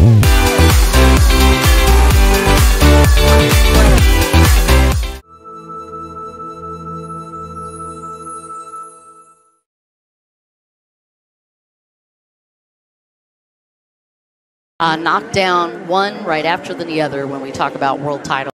Knocked down one right after the other when we talk about world titles.